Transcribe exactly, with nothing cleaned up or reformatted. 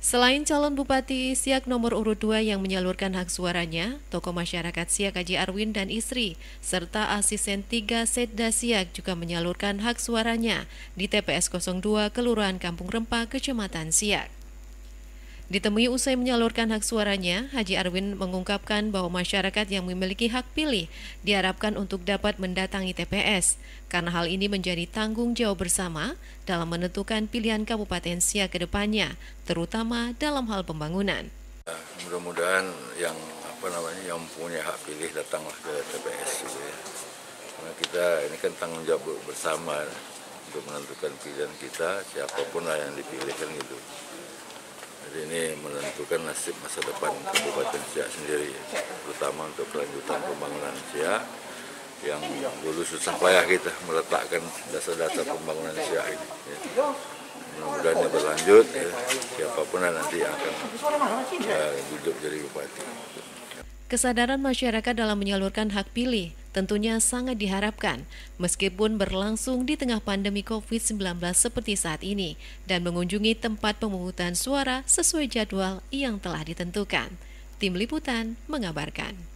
Selain calon Bupati Siak nomor urut dua yang menyalurkan hak suaranya, tokoh masyarakat Siak Haji Arwin dan istri, serta asisten tiga Setda Siak juga menyalurkan hak suaranya di T P S nol dua Kelurahan Kampung Rempah, Kecamatan Siak. Ditemui usai menyalurkan hak suaranya, Haji Arwin mengungkapkan bahwa masyarakat yang memiliki hak pilih diharapkan untuk dapat mendatangi T P S, karena hal ini menjadi tanggung jawab bersama dalam menentukan pilihan Kabupaten Siak ke depannya, terutama dalam hal pembangunan. Mudah-mudahan yang apa namanya yang punya hak pilih datanglah ke T P S gitu ya. Karena kita ini kan tanggung jawab bersama untuk menentukan pilihan kita, siapapun lah yang dipilih kan gitu. Jadi ini menentukan nasib masa depan Kabupaten Siak sendiri, terutama untuk kelanjutan pembangunan Siak yang dulu susah payah kita meletakkan dasar-dasar pembangunan Siak ini. Ya. Mudah-mudahan ini berlanjut, ya. Siapapun nanti akan ya, duduk jadi bupati. Kesadaran masyarakat dalam menyalurkan hak pilih tentunya sangat diharapkan meskipun berlangsung di tengah pandemi covid sembilan belas seperti saat ini dan mengunjungi tempat pemungutan suara sesuai jadwal yang telah ditentukan. Tim Liputan mengabarkan.